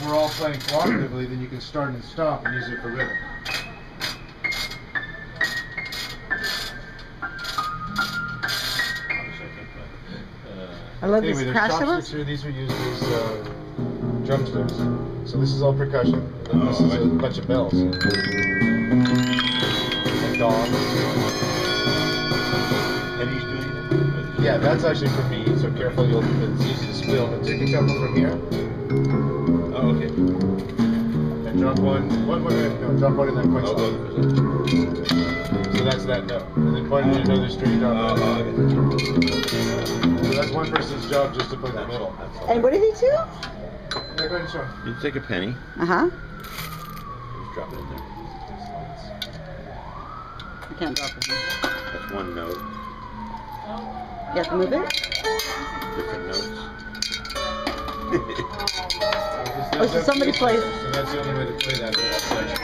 we're all playing cooperatively, then you can start and stop and use it for rhythm. I love Anyway, this there's crash chopsticks here. These are used as drumsticks. So this is all percussion. And then this is a bunch of bells. And gongs. Penny's doing it? Yeah, that's actually for me. So careful, it's easy to spill. But take a couple from here. Oh, okay. And drop one. Drop one in that quick slot. So that's that note. And then point it in another string. Drop that. So that's one person's job, just to play the middle. And what did he do? Yeah, go ahead and show. You take a penny. Uh-huh. Just drop it in there. I can't drop it. That's one note. You have to move it? Different notes. Oh, so somebody plays. So that's the only way to play that section.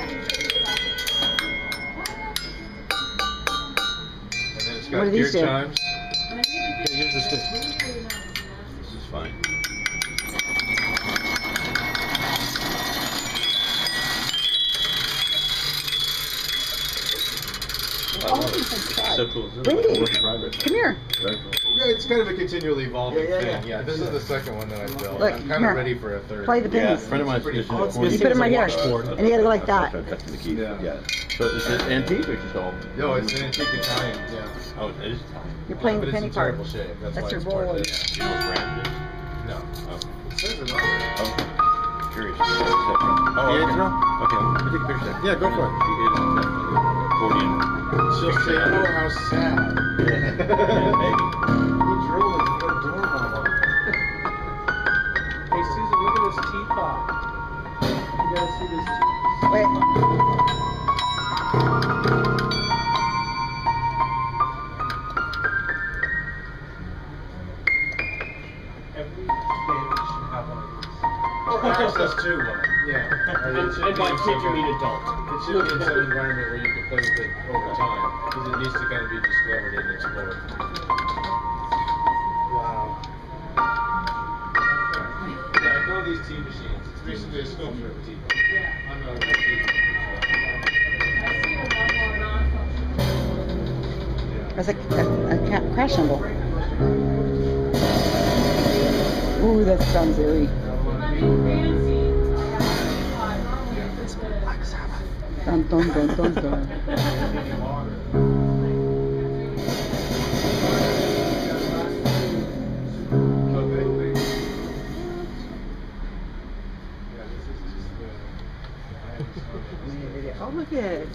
And then it's got What do these gear do? chimes. Here's the stick. This is fine. So cool. Windy. Come here. Yeah, it's kind of a continually evolving thing. Yeah, this is the second one that I built. Look, I'm kind here. of ready for a third. Play the Yeah, a pennies. friend of mine's just You put them right here. And you gotta go like that. Yeah. So is it antique or just all? No, it's an antique Italian. Yeah. Oh, it is Italian. You're playing But the it's penny in part. terrible shape. That's That's why your it's part of roll. it. Do you know what brand it is? No. Oh, It says it on there. okay. Curious. Oh, Yeah, okay. no. Okay, let me take a picture. Yeah, go for it. She is definitely accordion. She'll say, oh, how sad. Yeah, maybe. He drilled it. He put a doorknob on it. Hey Susan, look at this teapot. You gotta see this teapot. Wait. Every band should have one of these. Or access to one. Yeah. And by kid you mean adult. It should be in some environment where you can play with it over time, because it needs to kind of be discovered and explored. Wow. Yeah, I know these tea machines. It's basically a sculpture of a teapot. Yeah. I'm not a tea That's a crash cymbal. Ooh, that sounds eerie. Dun dun dun dun dun. Oh, look at it.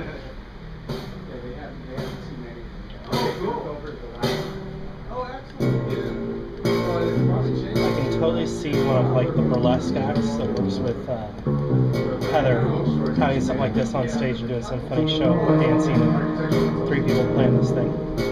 I can totally see one of like the burlesque acts that works with Heather having something like this on stage and doing some funny show, dancing, and 3 people playing this thing.